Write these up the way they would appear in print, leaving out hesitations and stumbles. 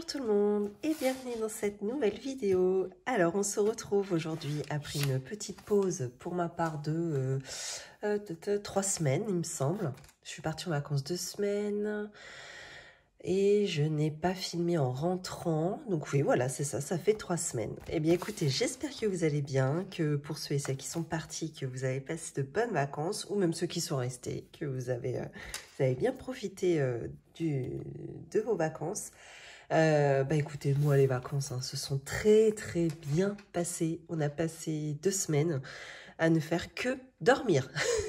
Bonjour tout le monde et bienvenue dans cette nouvelle vidéo. Alors on se retrouve aujourd'hui après une petite pause pour ma part de 3 semaines il me semble. Je suis partie en vacances 2 semaines et je n'ai pas filmé en rentrant. Donc oui voilà c'est ça, ça fait 3 semaines. Eh bien écoutez, j'espère que vous allez bien, que pour ceux et celles qui sont partis, que vous avez passé de bonnes vacances ou même ceux qui sont restés, que vous avez bien profité de vos vacances. Bah écoutez, moi les vacances se sont très bien passées. On a passé 2 semaines à ne faire que dormir.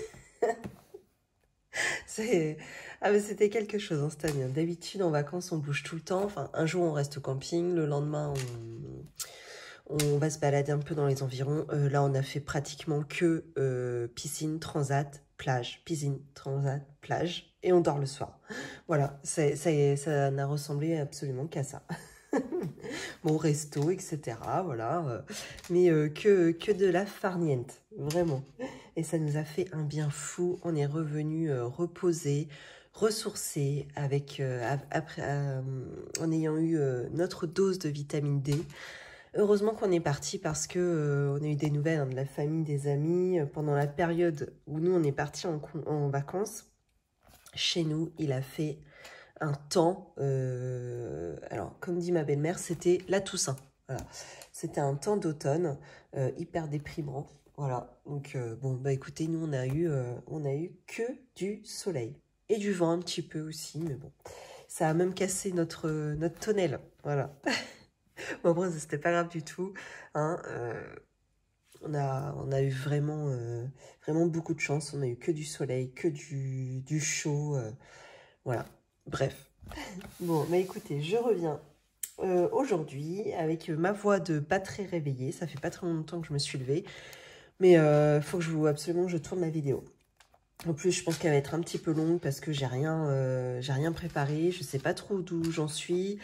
C'était quelque chose cette année. D'habitude en vacances on bouge tout le temps. Enfin, un jour on reste au camping, le lendemain on va se balader un peu dans les environs. Là on a fait pratiquement que piscine, transat, plage, piscine, transat, plage. Et on dort le soir. Voilà, ça n'a ressemblé absolument qu'à ça. Bon, resto, etc. Voilà. Mais que de la farniente, vraiment. Et ça nous a fait un bien fou. On est revenu reposer, ressourcer avec, en ayant eu notre dose de vitamine D. Heureusement qu'on est parti parce que on a eu des nouvelles de la famille, des amis. Pendant la période où nous, on est parti en vacances, chez nous, il a fait un temps, alors comme dit ma belle-mère, c'était la Toussaint. Voilà. C'était un temps d'automne hyper déprimant. Voilà, donc bon, bah écoutez, nous on a eu que du soleil et du vent un petit peu aussi, mais bon, ça a même cassé notre tonnelle. Voilà. Bon, après, c'était pas grave du tout. Hein, on a eu vraiment beaucoup de chance. On a eu que du soleil, que du chaud. Voilà. Bref. Bon, bah écoutez, je reviens aujourd'hui avec ma voix de pas très réveillée. Ça fait pas très longtemps que je me suis levée. Mais faut que absolument je tourne la vidéo. En plus, je pense qu'elle va être un petit peu longue parce que j'ai rien préparé. Je sais pas trop d'où j'en suis.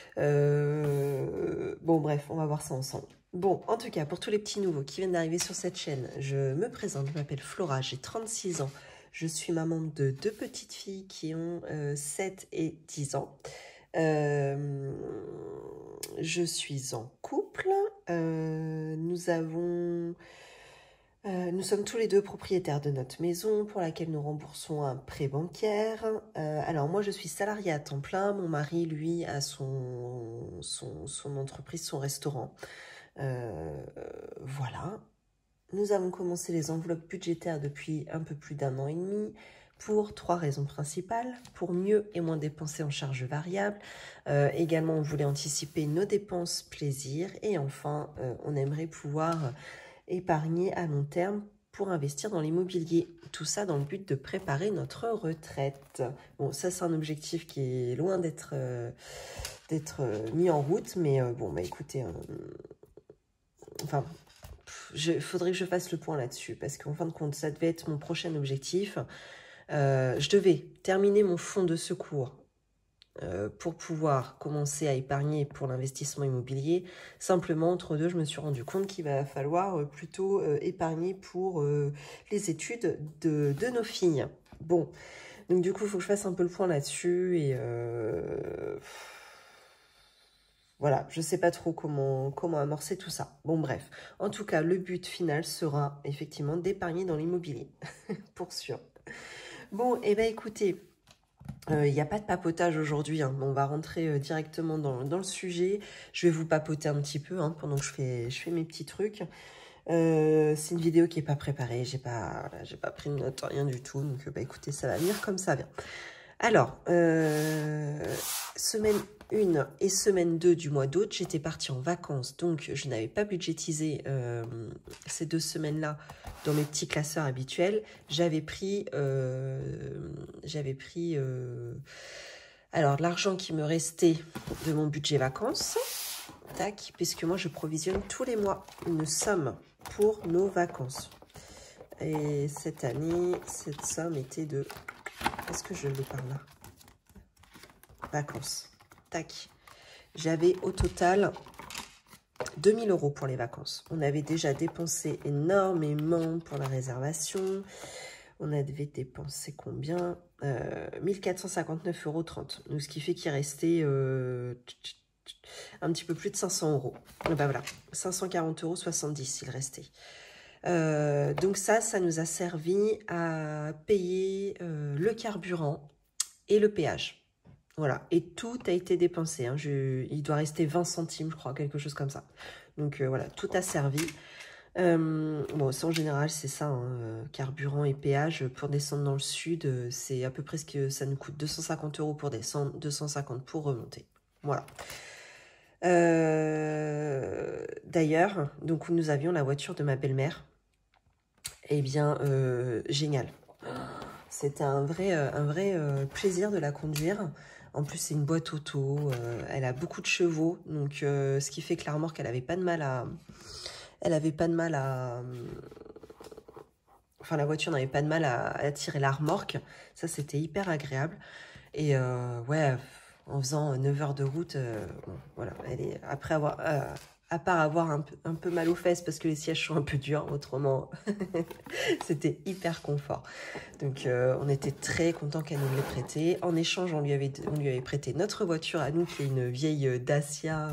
Bon, bref, on va voir ça ensemble. Bon, en tout cas, pour tous les petits nouveaux qui viennent d'arriver sur cette chaîne, je me présente, je m'appelle Flora, j'ai 36 ans. Je suis maman de 2 petites filles qui ont 7 et 10 ans. Je suis en couple. Nous sommes tous les deux propriétaires de notre maison pour laquelle nous remboursons un prêt bancaire. Alors moi je suis salariée à temps plein, mon mari lui a son entreprise, son restaurant. Voilà. Nous avons commencé les enveloppes budgétaires depuis un peu plus d'1 an et demi pour 3 raisons principales. Pour mieux et moins dépenser en charges variables. Également, on voulait anticiper nos dépenses plaisir. Et enfin, on aimerait pouvoir épargner à long terme pour investir dans l'immobilier. Tout ça dans le but de préparer notre retraite. Bon, ça c'est un objectif qui est loin d'être mis en route. Mais bon, bah écoutez, enfin... faudrait que je fasse le point là-dessus, parce qu'en fin de compte, ça devait être mon prochain objectif. Je devais terminer mon fonds de secours pour pouvoir commencer à épargner pour l'investissement immobilier. Simplement, entre deux, je me suis rendu compte qu'il va falloir plutôt épargner pour les études de nos filles. Bon, donc du coup, il faut que je fasse un peu le point là-dessus et... voilà, je ne sais pas trop comment amorcer tout ça. Bon, bref. En tout cas, le but final sera effectivement d'épargner dans l'immobilier, pour sûr. Bon, et bien écoutez, il n'y a pas de papotage aujourd'hui. On va rentrer directement dans le sujet. Je vais vous papoter un petit peu pendant que je fais mes petits trucs. C'est une vidéo qui n'est pas préparée. J'ai pas pris de notes, rien du tout. Donc, bah, écoutez, ça va venir comme ça vient. Alors, semaine 1 et semaine 2 du mois d'août, j'étais partie en vacances, donc je n'avais pas budgétisé ces 2 semaines-là dans mes petits classeurs habituels. J'avais pris alors l'argent qui me restait de mon budget vacances, tac, puisque moi je provisionne tous les mois une somme pour nos vacances. Et cette année, cette somme était de... Est-ce que je l'ai par là? Vacances. Tac. J'avais au total 2000 € pour les vacances. On avait déjà dépensé énormément pour la réservation. On avait dépensé combien 1459,30 €. Donc, ce qui fait qu'il restait un petit peu plus de 500 €. Et ben voilà, 540,70 € il restait. Donc ça nous a servi à payer le carburant et le péage. Voilà, et tout a été dépensé. Hein. Il doit rester 20 centimes, je crois, quelque chose comme ça. Donc voilà, tout a servi. Bon, ça en général, c'est ça, hein, carburant et péage. Pour descendre dans le sud, c'est à peu près ce que ça nous coûte. 250 € pour descendre, 250 pour remonter. Voilà. D'ailleurs, donc nous avions la voiture de ma belle-mère. Eh bien, génial. C'était un vrai plaisir de la conduire. En plus, c'est une boîte auto. Elle a beaucoup de chevaux. Donc, ce qui fait que la remorque, elle avait pas de mal à... Enfin, la voiture n'avait pas de mal à tirer la remorque. Ça, c'était hyper agréable. Et ouais, en faisant 9 heures de route, bon, voilà. Après avoir... à part avoir un peu mal aux fesses parce que les sièges sont un peu durs, autrement, c'était hyper confort. Donc, on était très contents qu'elle nous l'ait prêté. En échange, on lui avait prêté notre voiture à nous, qui est une vieille Dacia,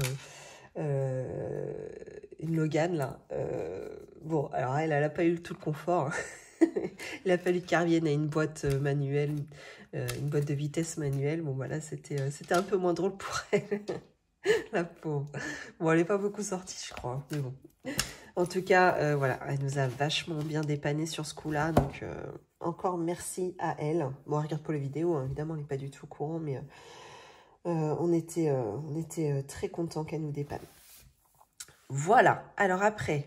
une Logan, là. Bon, alors elle n'a pas eu tout le confort. Il a fallu qu'elle revienne à une boîte manuelle, une boîte de vitesse manuelle. Bon, voilà, c'était un peu moins drôle pour elle. La pauvre. Bon, elle n'est pas beaucoup sortie, je crois. Mais bon. En tout cas, voilà, elle nous a vachement bien dépanné sur ce coup-là. Donc, encore merci à elle. Bon, elle regarde pas les vidéos, hein, évidemment, elle n'est pas du tout au courant. Mais on était très contents qu'elle nous dépanne. Voilà. Alors après,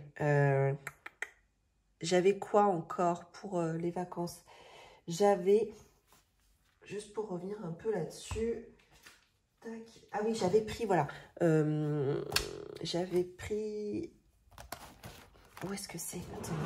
j'avais quoi encore pour les vacances? J'avais, juste pour revenir un peu là-dessus... Ah oui, j'avais pris, voilà. J'avais pris... Où est-ce que c'est? Attendez.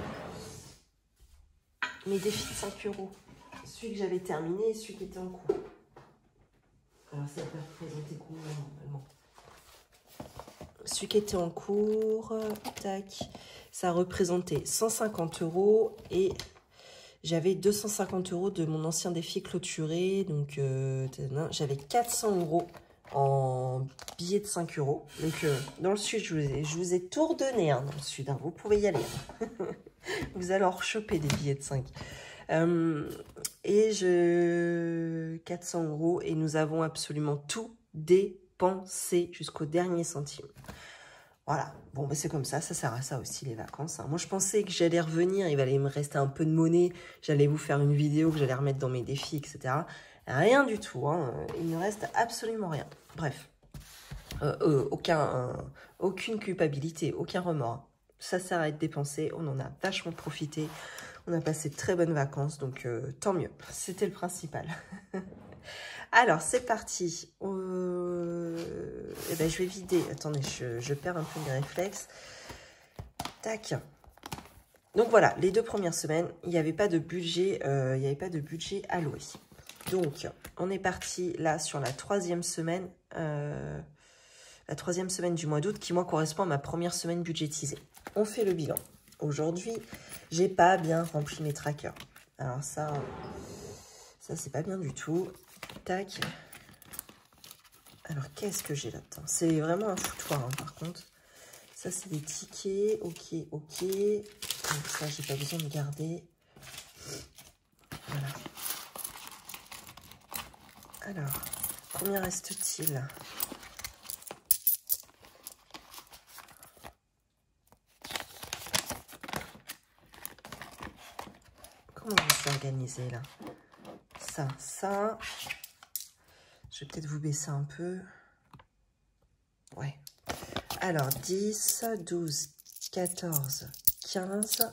Mes défis de 5 €. Celui que j'avais terminé et celui qui était en cours. Alors, ça peut représenter combien normalement? Celui qui était en cours, tac, ça représentait 150 € et j'avais 250 € de mon ancien défi clôturé. Donc, j'avais 400 € en billets de 5 €. Donc, dans le sud, je vous ai tout redonné, hein, dans le sud. Hein, vous pouvez y aller. Hein. Vous allez en choper des billets de 5. Et 400 € et nous avons absolument tout dépensé jusqu'au dernier centime. Voilà, bon, bah c'est comme ça sert à ça aussi les vacances. Hein. Moi, je pensais que j'allais revenir, il allait me rester un peu de monnaie, j'allais vous faire une vidéo que j'allais remettre dans mes défis, etc. Rien du tout, hein. Il ne reste absolument rien. Bref, aucune culpabilité, aucun remords. Ça sert à être dépensé, on en a vachement profité, on a passé de très bonnes vacances, donc tant mieux, c'était le principal. Alors, c'est parti. Eh ben, je vais vider. Attendez, je perds un peu mes réflexes. Tac. Donc, voilà, les 2 premières semaines, il n'y avait pas de budget, alloué. Donc, on est parti là sur la 3e semaine. La 3e semaine du mois d'août, qui, moi, correspond à ma première semaine budgétisée. On fait le bilan. Aujourd'hui, j'ai pas bien rempli mes trackers. Alors, ça c'est pas bien du tout. Tac. Alors, qu'est-ce que j'ai là-dedans? C'est vraiment un foutoir, hein, par contre. Ça, c'est des tickets. Ok, ok. Donc, ça, j'ai pas besoin de garder. Voilà. Alors, combien reste-t-il? Comment je suis organisée, là? Ça... Je vais peut-être vous baisser un peu. Ouais. Alors, 10, 12, 14, 15.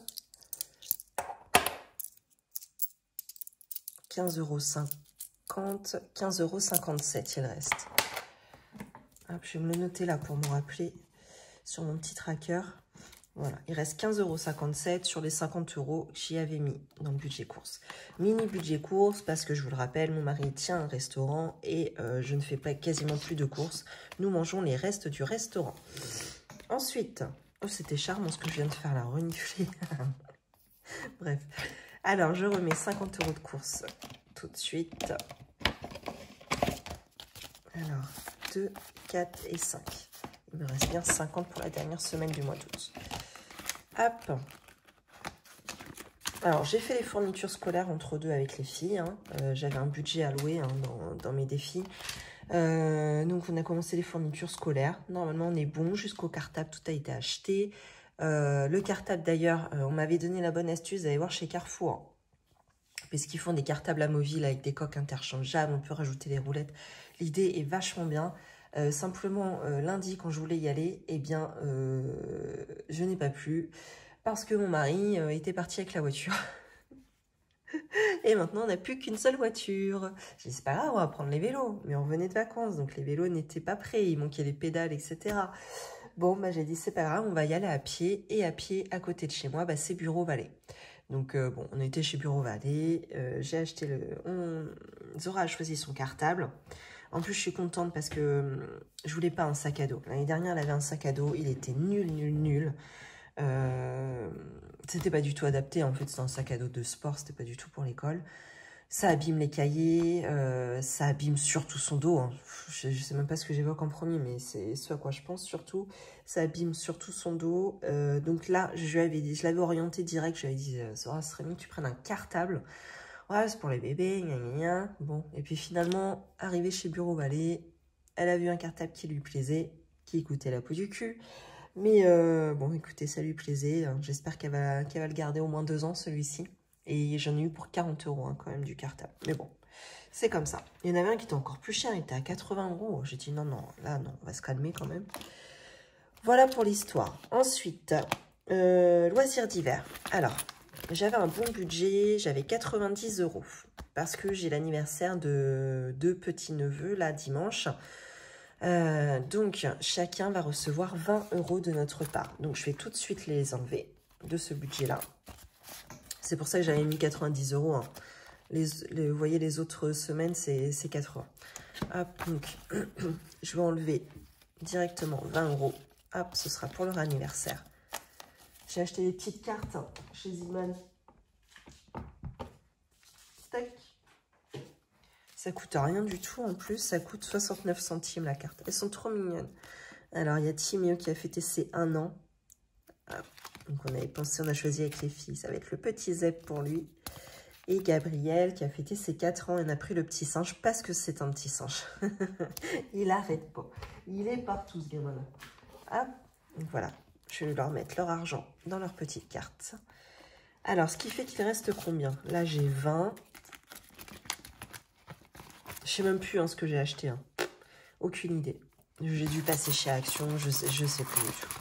15,50 €. 15,57 € il reste. Hop, je vais me le noter là pour me rappeler sur mon petit tracker. Voilà, il reste 15,57 € sur les 50 € que j'y avais mis dans le budget course. Mini budget course parce que je vous le rappelle, mon mari tient un restaurant et je ne fais pas quasiment plus de courses. Nous mangeons les restes du restaurant. Ensuite, oh c'était charmant ce que je viens de faire là, renifler. Bref, alors je remets 50 € de course tout de suite. Alors, 2, 4 et 5. Il me reste bien 50 pour la dernière semaine du mois d'août. Hop. Alors, j'ai fait les fournitures scolaires entre deux avec les filles. Hein. J'avais un budget alloué hein, dans mes défis. Donc, on a commencé les fournitures scolaires. Normalement, on est bon jusqu'au cartable. Tout a été acheté. Le cartable, d'ailleurs, on m'avait donné la bonne astuce d'aller voir chez Carrefour. Hein, parce qu'ils font des cartables amovibles avec des coques interchangeables. On peut rajouter les roulettes. L'idée est vachement bien. Simplement, lundi, quand je voulais y aller, eh bien, je n'ai pas pu. Parce que mon mari était parti avec la voiture. Et maintenant, on n'a plus qu'une seule voiture. J'ai dit, c'est pas grave, on va prendre les vélos. Mais on venait de vacances, donc les vélos n'étaient pas prêts. Il manquait les pédales, etc. Bon, bah, j'ai dit, c'est pas grave, on va y aller à pied. Et à pied, à côté de chez moi, bah, c'est Bureau Vallée. Donc, bon, on était chez Bureau Vallée. J'ai acheté Zora a choisi son cartable. En plus, je suis contente parce que je voulais pas un sac à dos. L'année dernière, elle avait un sac à dos. Il était nul, nul, nul. C'était pas du tout adapté, en fait, c'est un sac à dos de sport, c'était pas du tout pour l'école. Ça abîme les cahiers, ça abîme surtout son dos. Hein. Je sais même pas ce que j'évoque en premier, mais c'est ce à quoi je pense surtout. Ça abîme surtout son dos. Donc là, je l'avais orienté direct, je lui avais dit, ça serait mieux que tu prennes un cartable. Ouais, c'est pour les bébés, gna gna gna. Bon, et puis finalement, arrivée chez Bureau Vallée, elle a vu un cartable qui lui plaisait, qui coûtait la peau du cul. Mais bon, écoutez, ça lui plaisait. J'espère qu'elle va le garder au moins 2 ans, celui-ci. Et j'en ai eu pour 40 € hein, quand même du cartable. Mais bon, c'est comme ça. Il y en avait un qui était encore plus cher, il était à 80 €. J'ai dit non, non, là, non, on va se calmer quand même. Voilà pour l'histoire. Ensuite, loisirs d'hiver. Alors, j'avais un bon budget, j'avais 90 €. Parce que j'ai l'anniversaire de 2 petits-neveux, là, dimanche. Donc, chacun va recevoir 20 € de notre part. Donc, je vais tout de suite les enlever de ce budget-là. C'est pour ça que j'avais mis 90 €. Hein. Vous voyez, les autres semaines, c'est 80. Hop, donc, je vais enlever directement 20 €. Hop, ce sera pour leur anniversaire. J'ai acheté des petites cartes hein, chez Ziman. Tac. Ça coûte rien du tout en plus, ça coûte 69 centimes la carte. Elles sont trop mignonnes. Alors, il y a Timéo qui a fêté ses 1 an. Ah, donc, on avait pensé, on a choisi avec les filles. Ça va être le petit Zep pour lui. Et Gabriel qui a fêté ses 4 ans. Et on a pris le petit singe parce que c'est un petit singe. Il arrête pas. Il est partout, ce gamin-là. Hop, donc voilà. Je vais leur mettre leur argent dans leur petite carte. Alors, ce qui fait qu'il reste combien? Là, j'ai 20. Je sais même plus hein, ce que j'ai acheté. Hein. Aucune idée. J'ai dû passer chez Action, je sais plus du tout.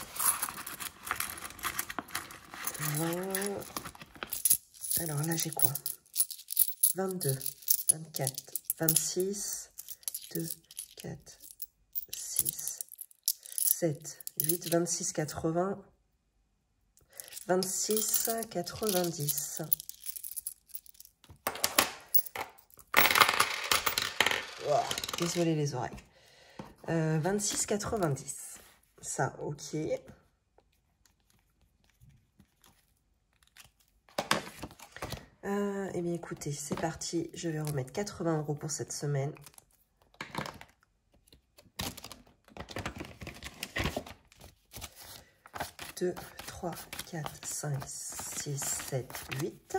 20. Alors là, j'ai quoi? 22, 24, 26, 2, 4, 6, 7, 8, 26, 80, 26, 90. Oh, désolé les oreilles. 26, 90. Ça, ok. Eh bien, écoutez, c'est parti. Je vais remettre 80 € pour cette semaine. Deux, 3, 4, 5, 6, 7, 8.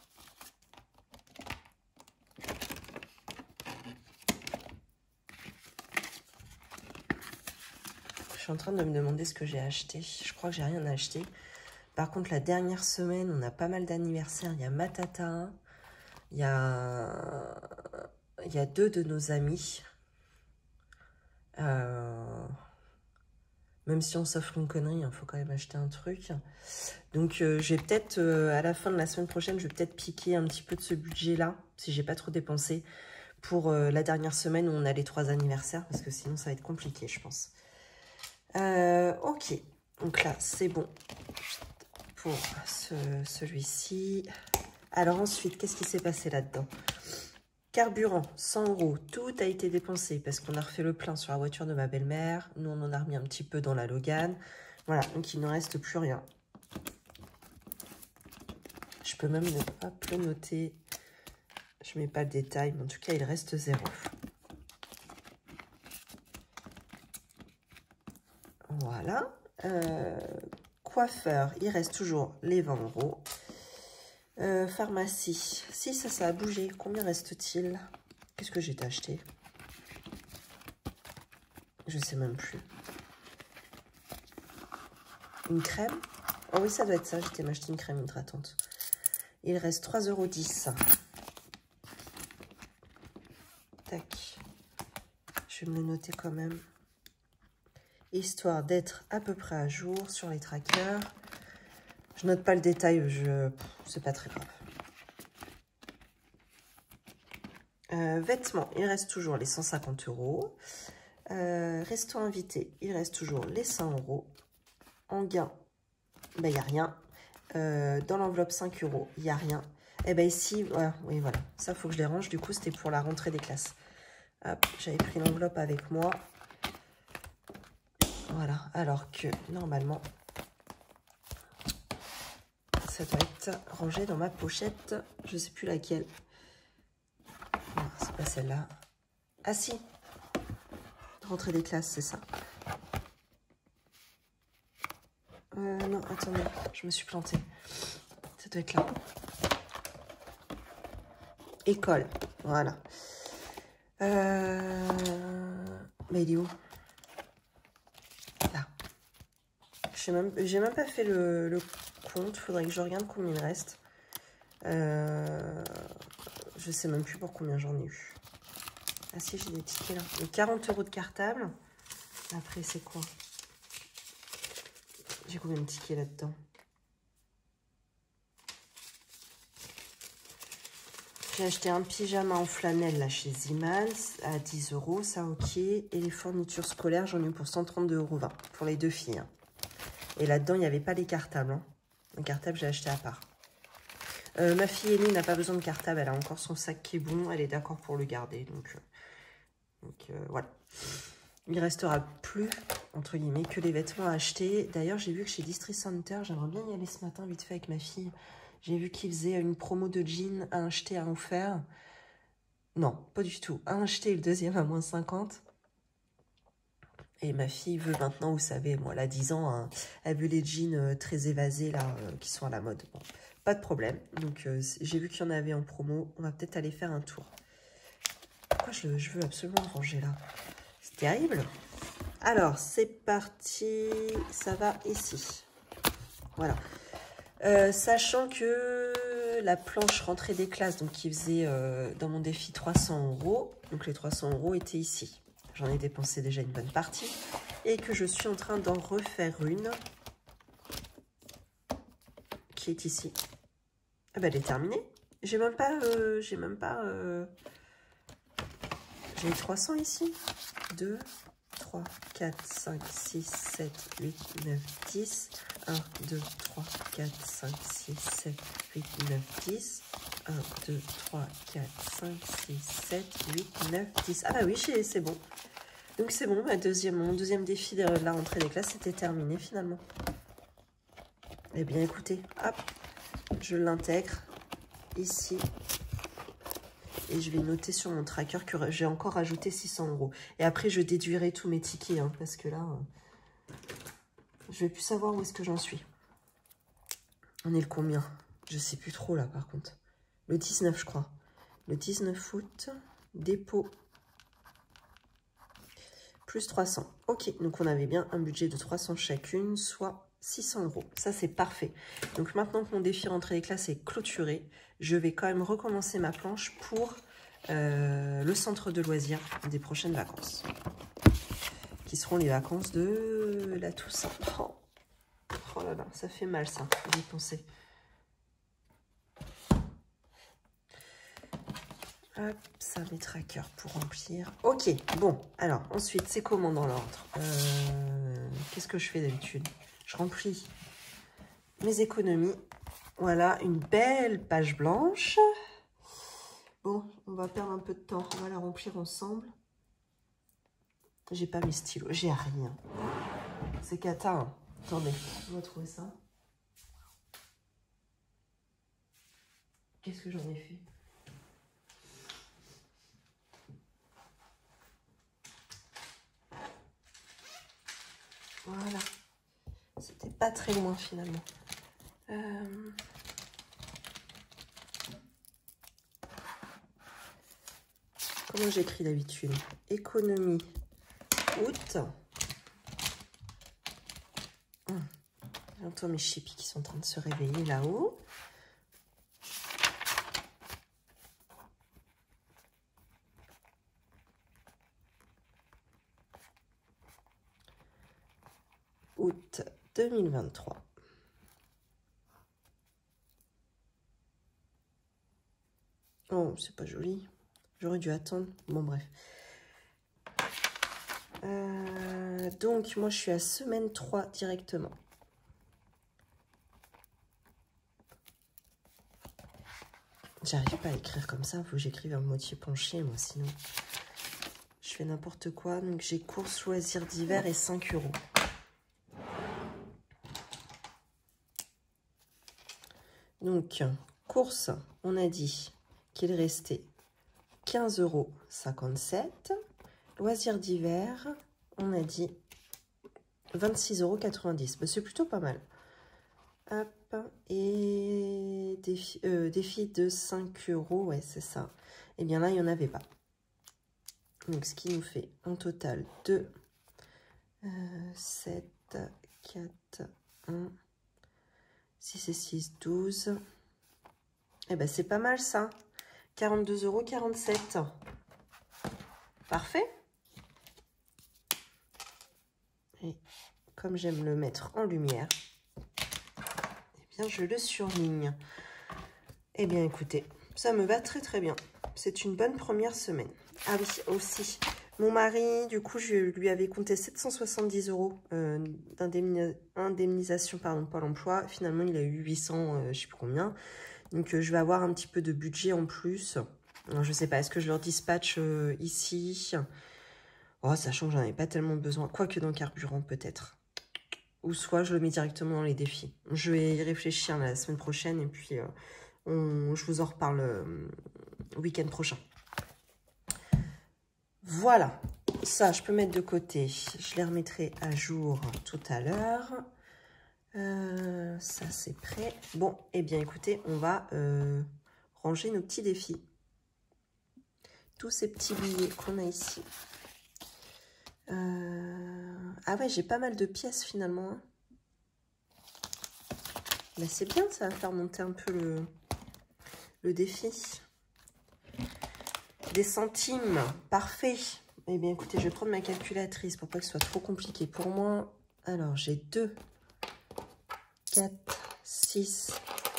Je suis en train de me demander ce que j'ai acheté. Je crois que j'ai rien acheté. Par contre, la dernière semaine, on a pas mal d'anniversaires. Il y a Matata. Il y a 2 de nos amis. Même si on s'offre une connerie, il faut quand même acheter un truc. Donc, je vais peut-être, à la fin de la semaine prochaine, je vais peut-être piquer un petit peu de ce budget-là, si j'ai pas trop dépensé, pour la dernière semaine où on a les 3 anniversaires, parce que sinon, ça va être compliqué, je pense. Ok, donc là, c'est bon pour celui-ci. Alors ensuite, qu'est-ce qui s'est passé là-dedans? Carburant, 100 €. Tout a été dépensé parce qu'on a refait le plein sur la voiture de ma belle-mère. Nous, on en a remis un petit peu dans la Logan. Voilà, donc il ne reste plus rien. Je peux même ne pas le noter. Je ne mets pas le détail, mais en tout cas, il reste 0. Coiffeur, il reste toujours les 20 euros. Pharmacie, si ça a bougé, combien reste-t-il? Qu'est-ce que j'ai acheté? Je sais même plus. Une crème? Oh oui, ça doit être ça, j'étais m'acheter une crème hydratante. Il reste 3,10 €. Tac. Je vais me le noter quand même. Histoire d'être à peu près à jour sur les trackers. Je note pas le détail, c'est pas très grave. Vêtements, il reste toujours les 150 €. Resto invité, il reste toujours les 100 €. En gain, ben, il n'y a rien. Dans l'enveloppe 5 €, il n'y a rien. Et bien ici, voilà, oui, voilà. Ça, il faut que je les range. Du coup, c'était pour la rentrée des classes. Hop, j'avais pris l'enveloppe avec moi. Voilà, alors que normalement, ça doit être rangé dans ma pochette. Je ne sais plus laquelle. Non, c'est pas celle-là. Ah si, rentrée des classes, c'est ça. Non, attendez, je me suis plantée. Ça doit être là. École, voilà. Mais il est où? Là. J'ai même pas fait le compte. Faudrait que je regarde combien il reste. Je sais même plus pour combien j'en ai eu. Ah si, j'ai des tickets là. Donc 40 € de cartable. Après, c'est quoi? J'ai combien de tickets là-dedans? J'ai acheté un pyjama en flanelle là chez Ziman à 10 €, ça ok. Et les fournitures scolaires, j'en ai eu pour 132,20 € pour les 2 filles. Hein. Et là-dedans, il n'y avait pas les cartables. Hein. Les cartables, j'ai acheté à part. Ma fille aînée n'a pas besoin de cartable, elle a encore son sac qui est bon, elle est d'accord pour le garder. Donc voilà. Il restera plus, entre guillemets, que les vêtements à acheter. D'ailleurs, j'ai vu que chez District Center, j'aimerais bien y aller ce matin vite fait avec ma fille. J'ai vu qu'ils faisaient une promo de jeans à acheter, à offert. Non, pas du tout. À acheter le deuxième à moins 50. Et ma fille veut maintenant, vous savez, moi, elle a 10 ans, hein, elle veut les jeans très évasés, là, qui sont à la mode. Bon, pas de problème. Donc, j'ai vu qu'il y en avait en promo. On va peut-être aller faire un tour. Pourquoi je veux absolument ranger là? C'est terrible. Alors, c'est parti. Ça va ici. Voilà. Sachant que la planche rentrée des classes, donc qui faisait dans mon défi 300 €, donc les 300 € étaient ici. J'en ai dépensé déjà une bonne partie. Et que je suis en train d'en refaire une. Qui est ici. Ah bah elle est terminée. J'ai même pas... J'ai 300 ici. 2, 3, 4, 5, 6, 7, 8, 9, 10. 1, 2, 3, 4, 5, 6, 7, 8, 9, 10. 1, 2, 3, 4, 5, 6, 7, 8, 9, 10. Ah bah oui, c'est bon. Donc c'est bon, mon deuxième défi de la rentrée des classes était terminé finalement. Eh bien écoutez, hop, je l'intègre ici. Et je vais noter sur mon tracker que j'ai encore ajouté 600 €. Et après, je déduirai tous mes tickets, hein, parce que là, je vais plus savoir où est-ce que j'en suis. On est le combien? Je sais plus trop là, par contre. Le 19, je crois. Le 19 août, dépôt. Plus 300. Ok, donc on avait bien un budget de 300 chacune, soit 600 €. Ça, c'est parfait. Donc maintenant que mon défi rentrée des classes est clôturé, je vais quand même recommencer ma planche pour le centre de loisirs des prochaines vacances. Qui seront les vacances de la Toussaint. Oh là là, ça fait mal ça, j'y pensais. Hop, ça, mes trackers pour remplir. Ok, bon, alors, ensuite, c'est comment dans l'ordre? Qu'est-ce que je fais d'habitude? Je remplis mes économies. Voilà, une belle page blanche. Bon, on va perdre un peu de temps. On va la remplir ensemble. J'ai pas mes stylos, j'ai rien. C'est cata, hein. Attendez, on va trouver ça. Qu'est-ce que j'en ai fait? Voilà. pas très loin finalement. Comment j'écris d'habitude? Économie, août. J'entends mes chippies qui sont en train de se réveiller là-haut. Août 2023. Oh, c'est pas joli. J'aurais dû attendre. Bon, bref. Donc, moi, je suis à semaine 3 directement. J'arrive pas à écrire comme ça. Il faut que j'écrive un moitié penché, moi, sinon. Je fais n'importe quoi. Donc, j'ai courses, loisirs d'hiver et 5 €. Donc, courses, on a dit qu'il restait 15,57 €. Loisirs d'hiver, on a dit 26,90 €. Bah, c'est plutôt pas mal. Hop, et défi de 5 €, ouais, c'est ça. Et bien là, il n'y en avait pas. Donc, ce qui nous fait un total de 7, 4, 1, 6 et 6, 12. Eh ben, c'est pas mal ça. 42,47 €. Parfait. Et comme j'aime le mettre en lumière, eh bien, je le surligne. Eh bien, écoutez, ça me va très très bien. C'est une bonne première semaine. Ah oui, aussi. Mon mari, du coup, je lui avais compté 770 € d'indemnisation par Pôle emploi. Finalement, il a eu 800, je ne sais plus combien. Donc, je vais avoir un petit peu de budget en plus. Alors, je ne sais pas, est-ce que je leur dispatche ici? Oh, sachant que j'en ai pas tellement besoin. Quoique dans le carburant, peut-être. Ou soit je le mets directement dans les défis. Je vais y réfléchir la semaine prochaine et puis je vous en reparle le week-end prochain. Voilà, ça je peux mettre de côté. Je les remettrai à jour tout à l'heure. Ça c'est prêt. Bon, eh bien écoutez, on va ranger nos petits défis. Tous ces petits billets qu'on a ici. Ah ouais, j'ai pas mal de pièces finalement. Hein. Bah, c'est bien, ça va faire monter un peu le défi. Des centimes, parfait. Eh bien, écoutez, je vais prendre ma calculatrice pour pas que ce soit trop compliqué pour moi. Alors, j'ai 2, 4, 6,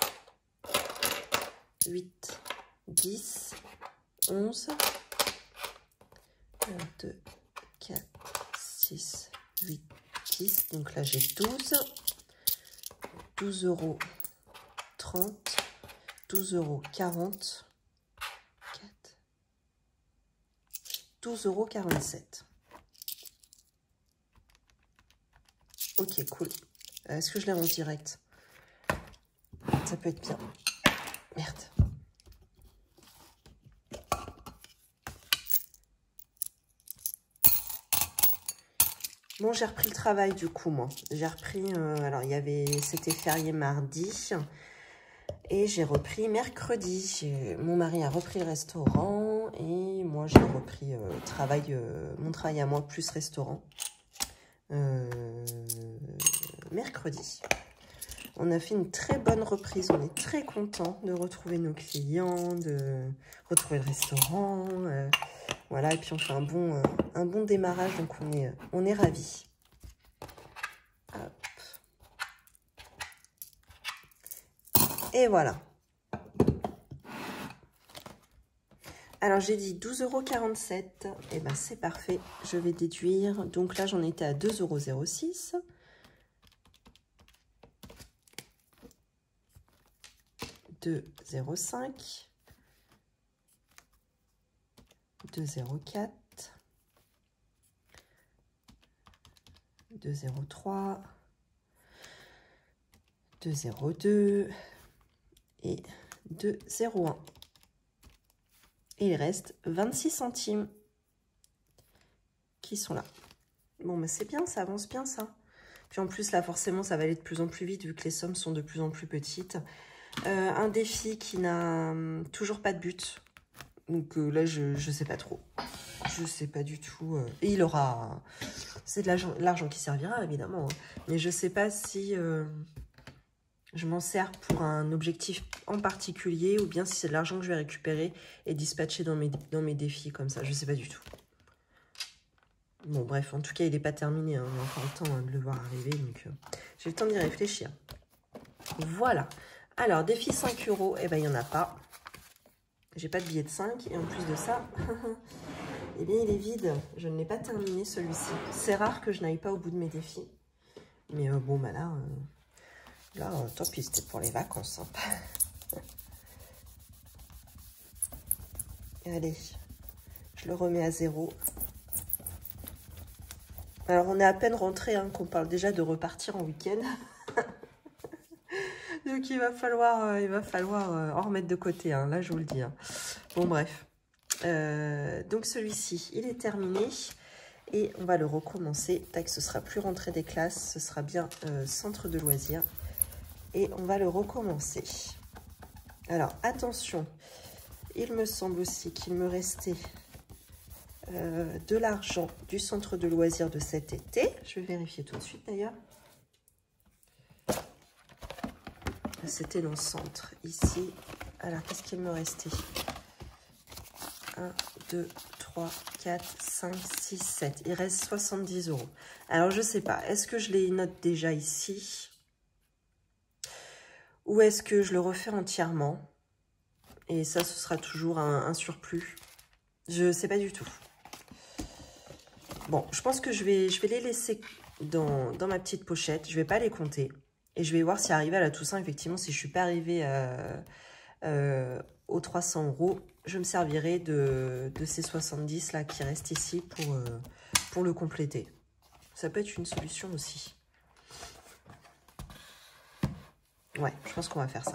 8, 10, 11. 2, 4, 6, 8, 10. Donc là, j'ai 12. 12,30 €. 12,40 €. 12,47 €. Ok, cool. Est-ce que je l'ai en direct? Ça peut être bien. Merde. Bon, j'ai repris le travail du coup, moi. J'ai repris, alors c'était férié mardi. Et j'ai repris mercredi. Mon mari a repris le restaurant et moi j'ai repris mon travail à moi plus restaurant. Mercredi. On a fait une très bonne reprise. On est très content de retrouver nos clients, de retrouver le restaurant. Voilà, et puis on fait un bon démarrage, donc on est ravis. Hop. Et voilà. Alors, j'ai dit 12,47 €. Et ben, c'est parfait. Je vais déduire. Donc là, j'en étais à 2,06 €. 2,05 €. 2,04 €. 2,03 €. 2,02 € et 2,01 €. Et il reste 26 centimes qui sont là. Bon, mais c'est bien, ça avance bien, ça. Puis en plus, là, forcément, ça va aller de plus en plus vite vu que les sommes sont de plus en plus petites. Un défi qui n'a toujours pas de but. Donc là, je sais pas trop. Je sais pas du tout. Et il aura... C'est de l'argent qui servira, évidemment. Hein. Mais je sais pas si je m'en sers pour un objectif en particulier ou bien si c'est de l'argent que je vais récupérer et dispatcher dans mes défis comme ça. Je sais pas du tout. Bon, bref, en tout cas, il n'est pas terminé. Hein. On a encore le temps de le voir arriver. Donc, j'ai le temps d'y réfléchir. Voilà. Alors, défi 5 €. Eh bien, il n'y en a pas. J'ai pas de billet de 5. Et en plus de ça, eh bien, il est vide. Je ne l'ai pas terminé, celui-ci. C'est rare que je n'aille pas au bout de mes défis. Mais bon, bah là, tant pis, c'était pour les vacances. Hein. Allez, je le remets à 0. Alors, on est à peine rentré, hein, qu'on parle déjà de repartir en week-end. Donc, il va falloir en remettre de côté, hein, là, je vous le dis. Hein. Bon, bref. Donc, celui-ci, il est terminé. Et on va le recommencer. Tac, ce sera plus rentrée des classes, ce sera bien centre de loisirs. Et on va le recommencer. Alors, attention. Il me semble aussi qu'il me restait... de l'argent du centre de loisirs de cet été. Je vais vérifier tout de suite d'ailleurs. C'était dans le centre, ici. Alors, qu'est-ce qu'il me restait? 1, 2, 3, 4, 5, 6, 7. Il reste 70 €. Alors, je sais pas. Est-ce que je les note déjà ici? Ou est-ce que je le refais entièrement? Et ça, ce sera toujours un surplus. Je sais pas du tout. Bon, je pense que je vais les laisser dans ma petite pochette. Je vais pas les compter. Et je vais voir si arrivé à la Toussaint, effectivement, si je suis pas arrivée aux 300 €, je me servirai de ces 70 là qui restent ici pour le compléter. Ça peut être une solution aussi. Ouais, je pense qu'on va faire ça.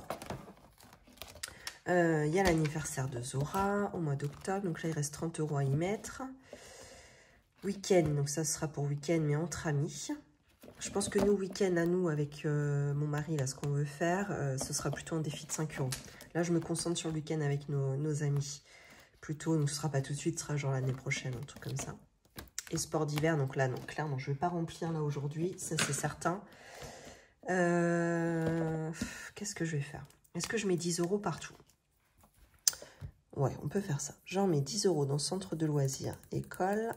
Il y a l'anniversaire de Zora au mois d'octobre. Donc là, il reste 30 € à y mettre. Week-end, donc ça sera pour week-end, mais entre amis. Je pense que nous, week-end à nous, avec mon mari, là, ce qu'on veut faire, ce sera plutôt un défi de 5 €. Là, je me concentre sur le week-end avec nos amis. Plutôt, donc ce sera pas tout de suite, ce sera genre l'année prochaine, un truc comme ça. Et sport d'hiver, donc là, non, clairement, je vais pas remplir là aujourd'hui, ça c'est certain. Qu'est-ce que je vais faire? Est-ce que je mets 10 € partout? Ouais, on peut faire ça. J'en mets 10 € dans le centre de loisirs, école.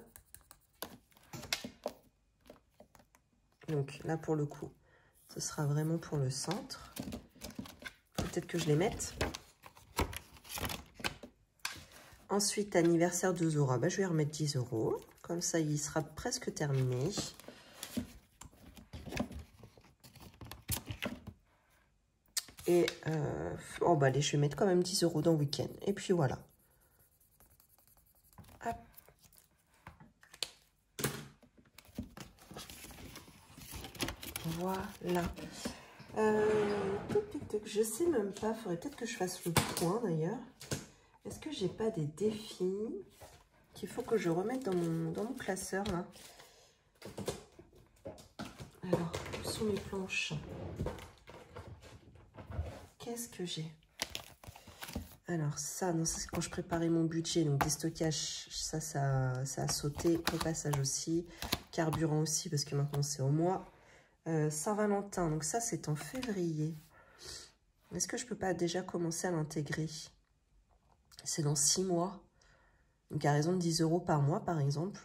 Donc là, pour le coup, ce sera vraiment pour le centre. Peut-être que je les mette. Ensuite, anniversaire de Zora. Bah, je vais remettre 10 €. Comme ça, il sera presque terminé. Et, oh, bah, allez, je vais mettre quand même 10 € dans le week-end. Et puis, voilà. Hop. Voilà. Je sais même pas, il faudrait peut-être que je fasse le point d'ailleurs. Est-ce que j'ai pas des défis qu'il faut que je remette dans mon classeur là? Alors, où sont mes planches? Qu'est-ce que j'ai? Alors ça, non, c'est quand je préparais mon budget, donc déstockage, ça a sauté, repassage aussi, carburant aussi parce que maintenant c'est au mois. Saint-Valentin, donc ça c'est en février. Est-ce que je peux pas déjà commencer à l'intégrer? C'est dans 6 mois. Donc à raison de 10 € par mois, par exemple.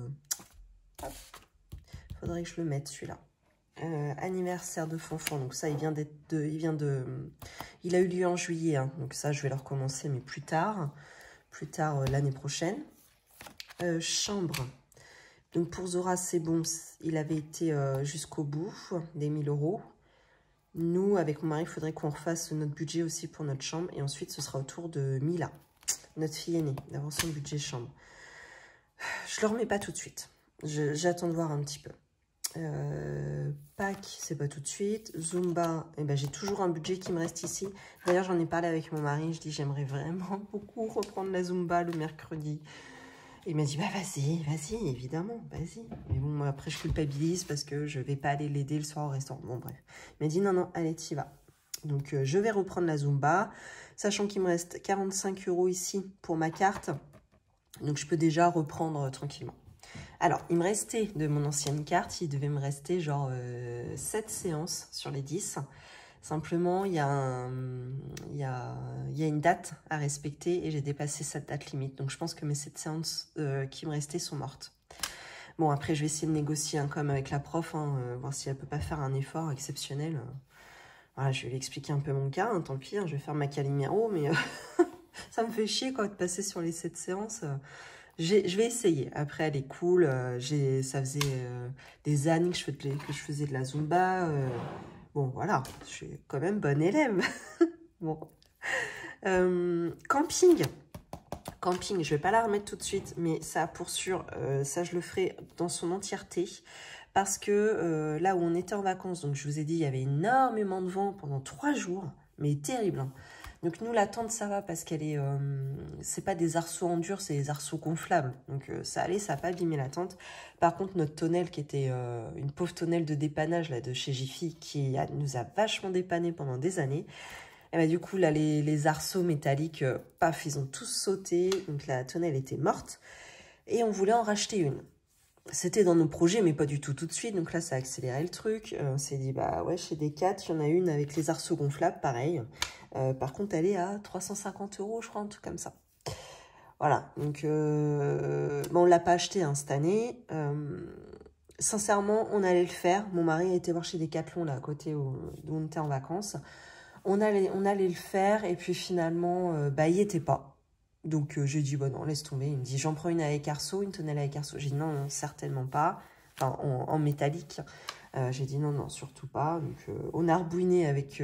Faudrait que je le mette celui-là. Anniversaire de Fanfan, donc ça il a eu lieu en juillet, hein, donc ça je vais le recommencer mais plus tard l'année prochaine. Chambre, donc pour Zora c'est bon, il avait été jusqu'au bout des 1000 €. Nous avec mon mari il faudrait qu'on refasse notre budget aussi pour notre chambre et ensuite ce sera au tour de Mila, notre fille aînée, d'avoir son budget chambre. Je le remets pas tout de suite, j'attends de voir un petit peu. Pâques, c'est pas tout de suite. Zumba, eh ben, j'ai toujours un budget qui me reste ici. D'ailleurs, j'en ai parlé avec mon mari. Je dis, j'aimerais vraiment beaucoup reprendre la Zumba le mercredi. Il m'a dit, bah vas-y, évidemment, vas-y. Mais bon, moi, après, je culpabilise parce que je vais pas aller l'aider le soir au restaurant. Bon, bref. Il m'a dit, non, allez, t'y vas. Donc, je vais reprendre la Zumba, sachant qu'il me reste 45 € ici pour ma carte. Donc, je peux déjà reprendre tranquillement. Alors, il me restait de mon ancienne carte, il devait me rester genre 7 séances sur les 10. Simplement, il y a une date à respecter et j'ai dépassé cette date limite. Donc, je pense que mes 7 séances qui me restaient sont mortes. Bon, après, je vais essayer de négocier quand même avec la prof, voir si elle peut pas faire un effort exceptionnel. Voilà, je vais lui expliquer un peu mon cas. Tant pis, je vais faire ma Calimero, mais ça me fait chier quoi, de passer sur les 7 séances. Je vais essayer. Après, elle est cool. Ça faisait des années que je faisais de la Zumba. Bon, voilà, je suis quand même bonne élève. Bon. Camping. Camping, je ne vais pas la remettre tout de suite, mais ça, pour sûr, ça, je le ferai dans son entièreté. Parce que là où on était en vacances, donc je vous ai dit, il y avait énormément de vent pendant 3 jours, mais terrible, hein. Donc nous, la tente, ça va parce qu'elle est... c'est pas des arceaux en dur, c'est des arceaux gonflables. Donc ça allait, ça n'a pas abîmé la tente. Par contre, notre tonnelle, qui était une pauvre tonnelle de dépannage là, de chez Jiffy, nous a vachement dépanné pendant des années. Et bah, du coup, là, les arceaux métalliques, paf, ils ont tous sauté. Donc la tonnelle était morte. Et on voulait en racheter une. C'était dans nos projets, mais pas du tout de suite. Donc là, ça a accéléré le truc. On s'est dit, bah ouais, chez Decat, il y en a une avec les arceaux gonflables, pareil. Par contre, elle est à 350 €, je crois, un truc comme ça. Voilà. Donc, bon, on ne l'a pas acheté cette année. Sincèrement, on allait le faire. Mon mari a été voir chez Decathlon, là, à côté où on était en vacances. On allait le faire. Et puis finalement, bah, il n'y était pas. Donc, j'ai dit, bon, non, laisse tomber. Il me dit, j'en prends une avec arceau, une tonnelle avec arceau. J'ai dit, non, certainement pas. Enfin, en métallique. J'ai dit, non, surtout pas. Donc, on a rebouiné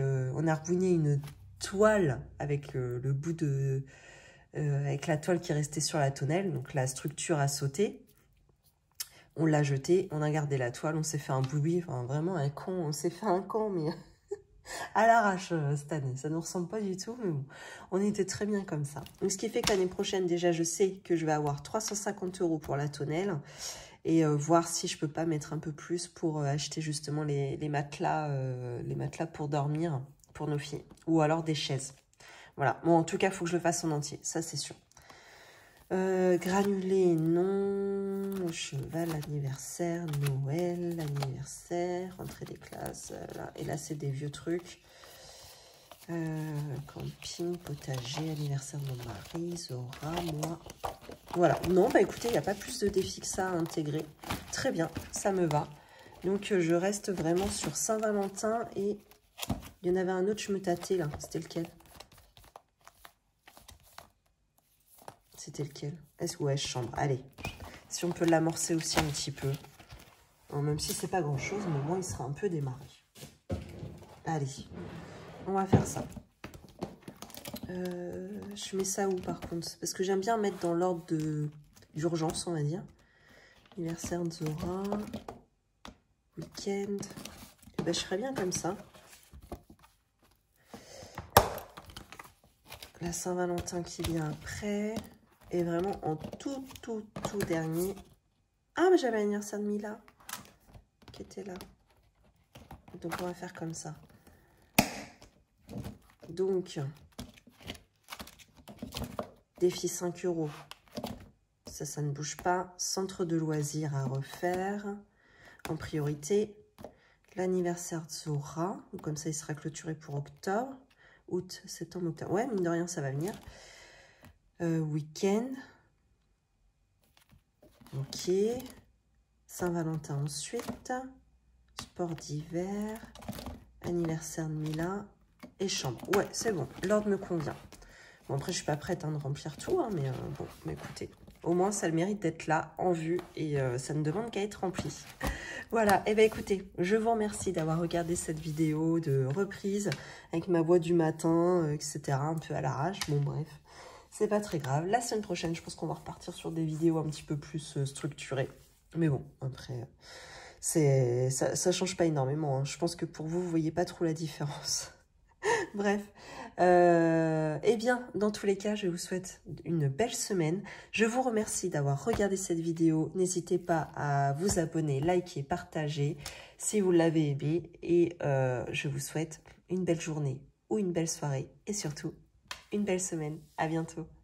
une toile avec le bout de... avec la toile qui restait sur la tonnelle. Donc, la structure a sauté. On l'a jetée. On a gardé la toile. On s'est fait un boui. Enfin, vraiment un con. On s'est fait un camp, mais... à l'arrache cette année, ça ne nous ressemble pas du tout, mais bon, on était très bien comme ça. Donc, ce qui fait que l'année prochaine, déjà, je sais que je vais avoir 350 € pour la tonnelle et voir si je peux pas mettre un peu plus pour acheter justement les matelas pour dormir pour nos filles, ou alors des chaises. Voilà, bon, en tout cas, il faut que je le fasse en entier, ça c'est sûr. Granulé, non. Cheval, anniversaire, Noël, anniversaire, rentrée des classes. Là. Et là, c'est des vieux trucs. Camping, potager, anniversaire de mon mari, Zora, moi. Voilà. Non, bah écoutez, il n'y a pas plus de défis que ça à intégrer. Très bien, ça me va. Donc, je reste vraiment sur Saint-Valentin et il y en avait un autre, je me tâtais là. C'était lequel? C'était lequel? Ouais, chambre. Allez, si on peut l'amorcer aussi un petit peu. Bon, même si c'est pas grand-chose, mais au moins il sera un peu démarré. Allez, on va faire ça. Je mets ça où par contre? Parce que j'aime bien mettre dans l'ordre d'urgence, on va dire. Anniversaire de Zora. Week-end. Ben, je ferais bien comme ça. La Saint-Valentin qui vient après. Et vraiment en tout dernier. Ah, mais j'avais l'anniversaire de Mila qui était là. Donc, on va faire comme ça. Donc, défi 5 €. Ça ne bouge pas. Centre de loisirs à refaire. En priorité, l'anniversaire de Zora. Donc, comme ça, il sera clôturé pour octobre. Août, septembre, octobre. Ouais, mine de rien, ça va venir. Week-end. Ok. Saint-Valentin ensuite. Sport d'hiver. Anniversaire de Mila. Et chambre. Ouais, c'est bon. L'ordre me convient. Bon, après, je suis pas prête de remplir tout. Mais bon, mais écoutez. Au moins, ça a le mérite d'être là, en vue. Et ça ne demande qu'à être rempli. Voilà. Et bien, écoutez, je vous remercie d'avoir regardé cette vidéo de reprise avec ma voix du matin, etc. Un peu à l'arrache. Bon, bref. C'est pas très grave. La semaine prochaine, je pense qu'on va repartir sur des vidéos un petit peu plus structurées. Mais bon, après, ça change pas énormément. Je pense que pour vous, vous voyez pas trop la différence. Bref, Eh bien, dans tous les cas, je vous souhaite une belle semaine. Je vous remercie d'avoir regardé cette vidéo. N'hésitez pas à vous abonner, liker, partager si vous l'avez aimé. Et je vous souhaite une belle journée ou une belle soirée. Et surtout, une belle semaine. À bientôt.